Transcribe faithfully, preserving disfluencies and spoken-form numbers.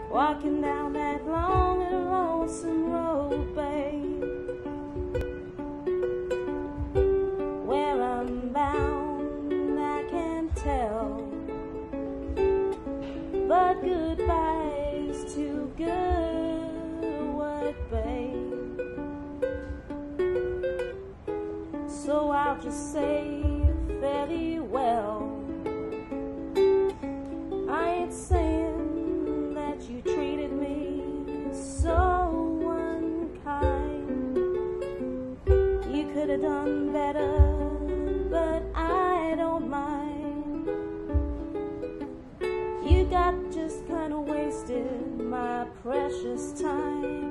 walking down that long and lonesome road, babe, where I'm bound I can't tell, but goodbye's too good a word, babe, so I'll just say very well. I ain't saying that you treated me so unkind. You could have done better, but I don't mind. You got just kind of wasted my precious time.